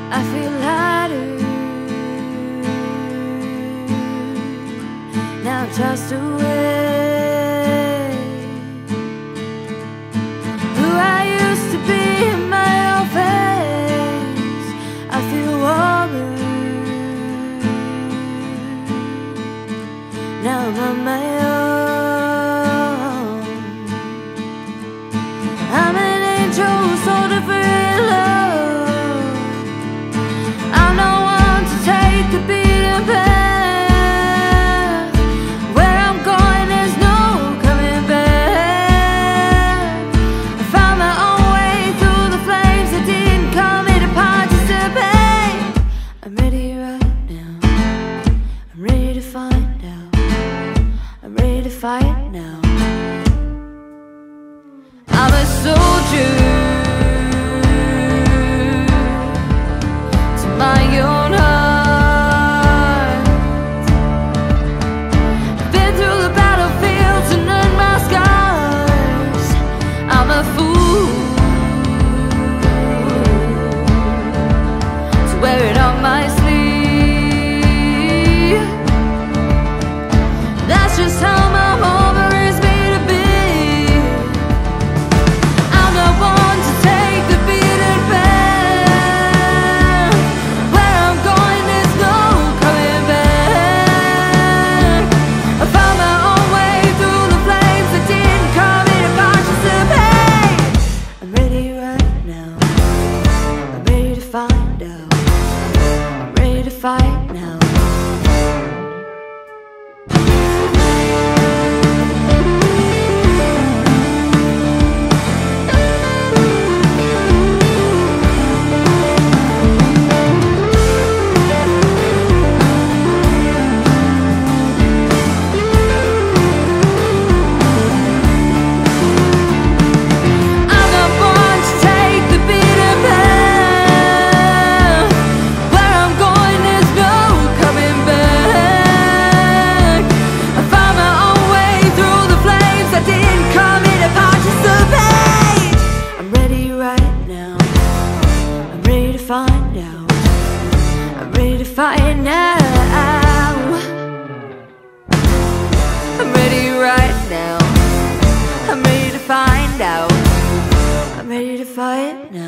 I feel lighter now, I've tossed away who I used to be in my own face. I feel warmer now, I'm on my own. I'm an angel who sold it for love. I'm no one to take the beating path. Where I'm going, there's no coming back. I found my own way through the flames that didn't come here to participate. I'm ready right now. I'm ready to find out. I'm ready to fight now. I'm a soldier to my own heart. Been through the battlefields and earned my scars. I'm a fool to wear it on my sleeve. That's just how my home raised me to be. I'm the one to take the beaten path. Where I'm going, there's no coming back. I found my own way through the flames that didn't come here to participate. I'm ready right now. I'm ready to find out. I'm ready to fight now. I'm the one to take the beaten path. Where I'm going, there's no coming back. I found my own way through the flames. I didn't come here to participate. I'm ready right now. I'm ready to find out. I'm ready to fight now. I'm ready right now. I'm ready to find out. I'm ready to fight now.